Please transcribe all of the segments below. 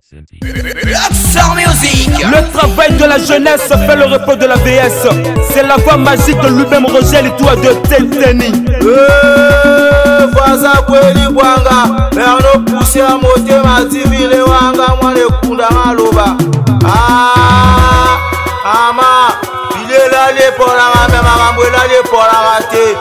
Le travail de la jeunesse fait le repos de la VS. C'est la voix magique de lui-même Roger Litoua de Téteni. Voisin kweli bwanga Berno poussé à monter ma divine wanga moi le kunda maloba. Ama il est là les pour la même arambo là les pour la rater.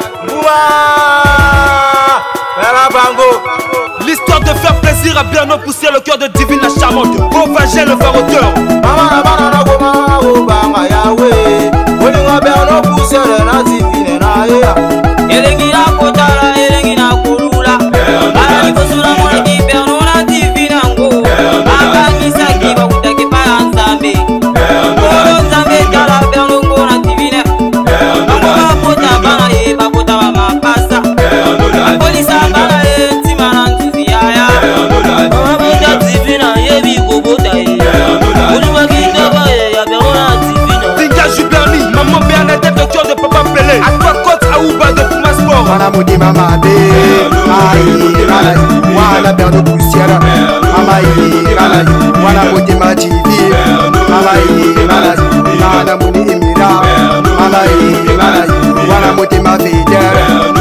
L'histoire de faire plaisir à Berno pousser le cœur de Divine la charmante. Ovagé le faroteur. Mama na goma obanga yawe. Olinga Berno pousser na Divine na ya. Elengi na kotala elengi na kulula. Ala kosula mwana ki Berno na Divine ngo. Akangisa ki ba kutake pa nzambe. Kolo nzambe kala Berno ngo na Divine. Mama kota bana e ba kota ba mapasa. Polisa bana e timana nzizi ya. Mama kota Divine yebi kobota e. Oluma ki ndoba e ya Berno na Divine. Dinga Juberni, maman Bernadette de cœur de papa Pelé. À toi côte à Ouba de Puma Sport. Mana mudi mama be, aïe, rala, wana Berno poussière, amaï, rala, wana mudi ma TV, amaï, rala, mana mudi emira, amaï, rala, wana mudi ma vidère.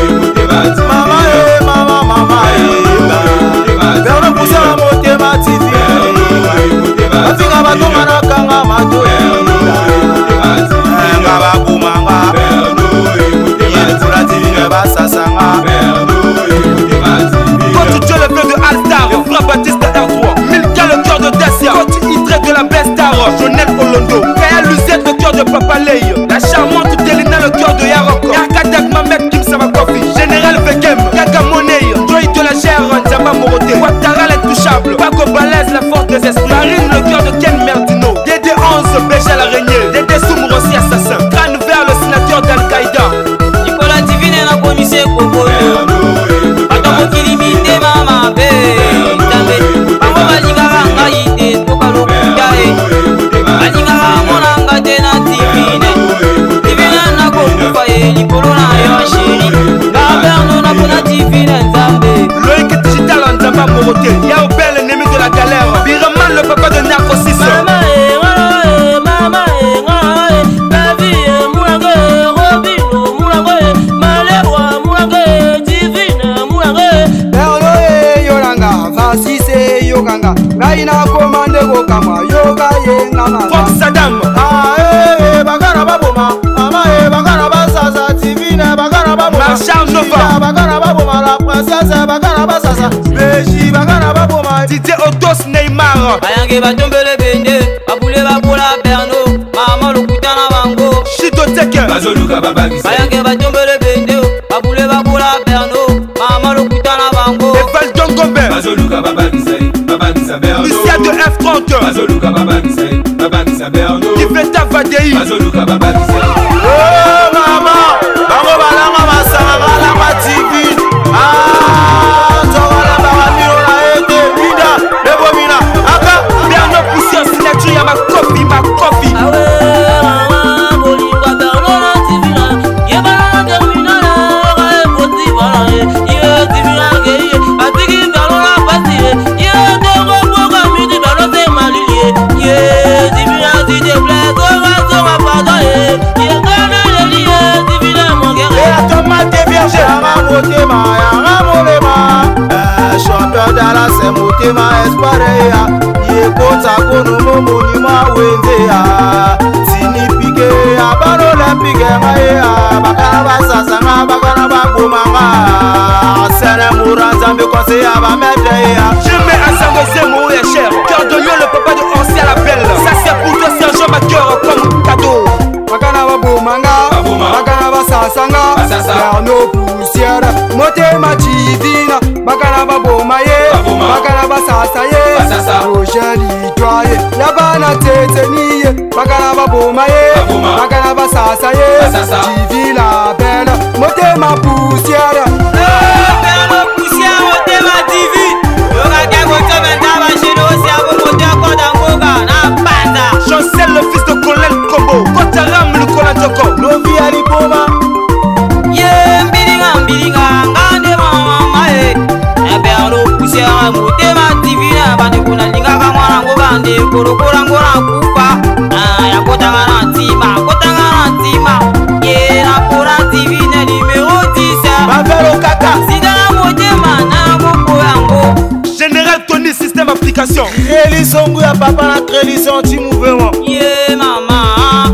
Mama Berno poussière à monter ma TV. Afinga batonga na kanga mato. Ngaba kumanga. Yelfula Divine basasanga. Coach Dieu le bleu de Alstar, Fra Baptiste R3, Milka le cœur de Dacia, Coach Idré de la Bestar, Jonel Olondo, Kaya Luzette le cœur de Papa Ley, la charmante Delina le cœur de Yarok, Yarkadak Mamet Kim Samakofi, Général Vekem, Kaka Money, Joy de la Gère, Nzamba Moroté, Ouattara l'intouchable, Paco Balès la force des esprits, Marine le cœur de Ken Merdino, Dédé 11, Béja l'araignée, Dédé Soumrossi assassin, Crâne vert le sénateur d'Al-Qaïda. Nicolas Divine na commissaire Kokoyo. Atako kilimite mama be. Tambe. Pango balinga nga ite toka lokuta e. Balinga mona nga te na Divine. Divine na kokufa e likolo na yo chéri. Na Berno na kona Divine nzambe. Loïc Digital en Nzamba Moroté, Yao Bel ennemi de la galère, Biraman le papa de Narco 6. Mama la vie est moulangé, Robino moulangé, Maléroy moulangé, Divine moulangé. Berno yoranga, Francis yoganga, naina commande gokama, yoga ye ngama. Fox Saddam, Bagara baboma, mama bagara basasa, Divine bagara baboma. Marshal Nova, Bagara baboma, la princesse bagara basasa, Béji bagara baboma. Didier Odos Neymar, Bayange batombele bende, babule babola Berno, mama lokuta na bango. Chito Teke, Bazoluka babagisa. Bayange batombele bende, babule babola Berno, mama lokuta na bango. Eval Dongombe, Bazoluka babagisa Berno. Lucia de F30, Bazoluka babagisa Berno. Kifeta Vadei, Bazoluka babagisa. Oh mama, bango balanga masanga balanga TV. Tawala baramiro na ete vida, lebomina. Aka Berno Poussière signature ya ma coffee. Awe mama bolingwa Berno na Divine, yebala termina na epoti bala ye Divine ge atiki Berno na pasi ye dogo boga midi Berno te maliye ye Divine si te plaît go pardon ye gana le liye Divine mon guerre. et la tomate vierge. Yanga motema, yanga molema. Chanteur d'Ala c'est motema espoirea. Yekota kono momonima wenzea. Tini pike abano lempike ngaya. Bakana basasanga bakana bakomanga. Sene muranzambe kose abamedea. Je mets à Sango Zemo et cher, cœur de lion le papa de Ancien la belle. Ça c'est pour toi Sergent ma cœur comme cadeau. Bakana babomanga, bakana basasanga, Berno poussière, motema Divine, bakana babomaye, bakana basasa ye, Roger Litoua ye, yabana Téteni ye, bakana babomaye, bakana basasa ye, Divine la belle, motema poussière. Berno poussière motema Divine. Yoga kego tome ndaba shino si abo moteur koda ngoga na panda. Chancel le fils de Colonel Combo, Kotaram le Kolandoko. Lovi aliboma. Ye mbilinga ngande mama e. Berno poussière motema Divine bande kuna linga kama kolokola ngo na kufa ya kotanga na ntima ye na pona divine numéro 10 Mavelo kaka sida na motema na moko yango Général Tony système application Crédit songu ya papa na crédit senti mouvement ye mama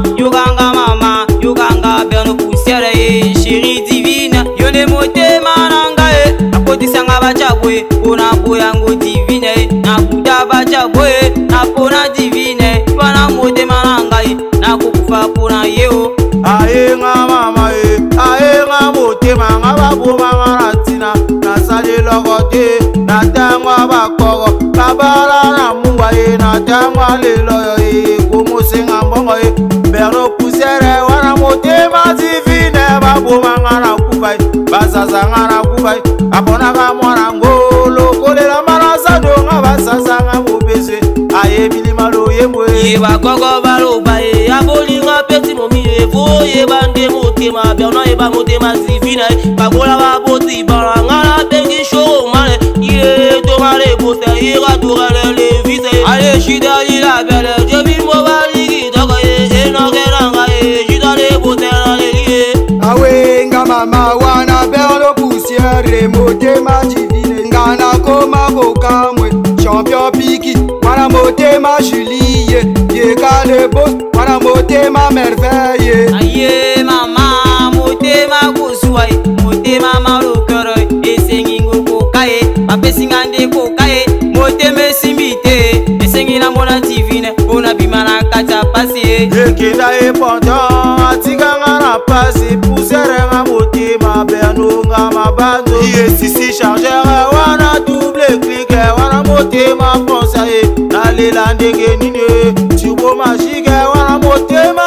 yoganga berno poussière ye chérie divine yo ne motema nanga e akotisanga bachabwe pona boyango divine na kuda bachabwe na pona divine pana motema nanga e na kukufa pona yeo aye nga mama e aye nga motema nga baboma nga na tina nasali loko te natangwa bakoko kabala na mungwa ye natangwa lelo yo e komosenga mbongo e berno poussière wana motema divine baboma nga na kufa e basaza nga na kufa e aponaka mwana ngolo kolela marasado nga basaza nga mobese aye bilima loyembwe ye bakoko baloba e abolinga peti momi evo ye bande motema berno ye ba motema divine bakola baboti balanga na bengi show male ye tomale poster ye raturele le vise ale shida la belle je vis mo baligi doko ye enokelanga ye shida le poster le lié awe nga mama wana berno poussière motema divine ngana koma bokamwe champion piki wana motema Julie ye kale boss wana motema merveille aye mama motema kusuai motema malokero esengi ngokokaye bapesinga nde kokaye motema esimbite esengi na mona divine ona bimana kata pasi ekenda ependant atinganga na pasi poussière nga motema berno nga mabanzo yesisi chargeur wana double clic wana motema français nalela ndenge nini turbo magique wana motema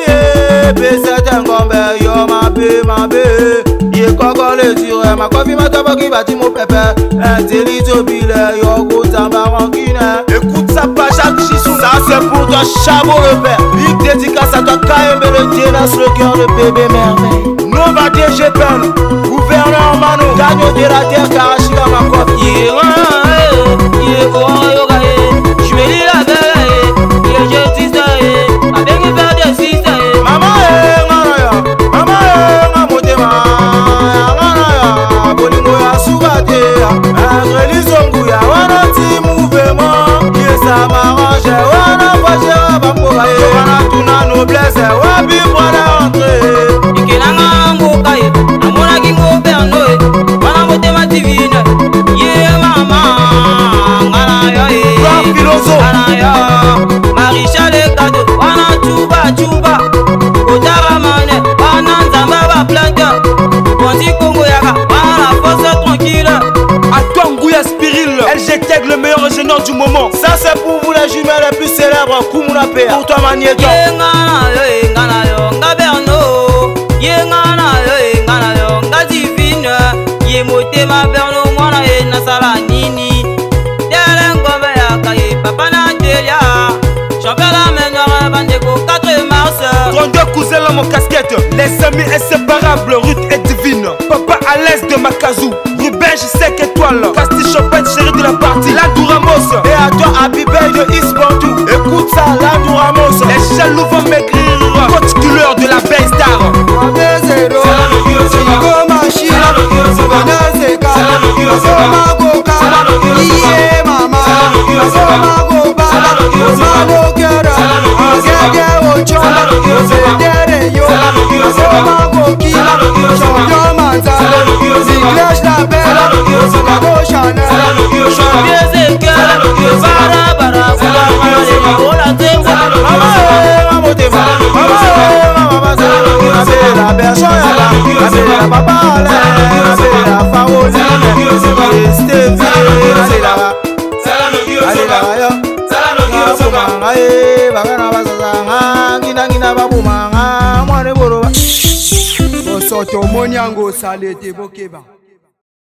etie pesete ngombe yo mabe ye kokole dure makofi matoboki bati mopepe intelitobile yo kotamba rankine. Écoute ça pas Jacques Chisou. Ça c'est pour toi Chabot le père. Big dédicace à toi KMB le Tienas le cœur de bébé merveille. Nova DG Pen, gouverneur Mano, Daniel de la terre Karachika Makoff. Marisha le cadeau, wana chuba Kotara mane, wana nzamba ba planta Bonzi Congo yaka, wana force tranquille À toi Ngouya Spiril, LG le meilleur ingénieur du moment. Ça c'est pour vous les jumelles les plus célèbres, Koumouna Pea. Pour toi Magnéto. Yengana yo, nga Berno Yengana yo, nga divine Ye motema Berno, mwana ye nasala nini Dele ngombe yaka ye, papa na delia Champion la menore, bandeko 4 mars 32 cousins dans mon casquette. Les amis inséparables, Ruth et Divine. Papa à l'aise de Makazou. Ruben, je sais qu'étoile. Casti Chopin, chérie de la partie. Landou Ramos. Et à toi, Abibel de Isbantou. Écoute ça, Landou Ramos. Les jaloux vont maigrir. Coach killer de la belle star. Soto moniango salete bokeba.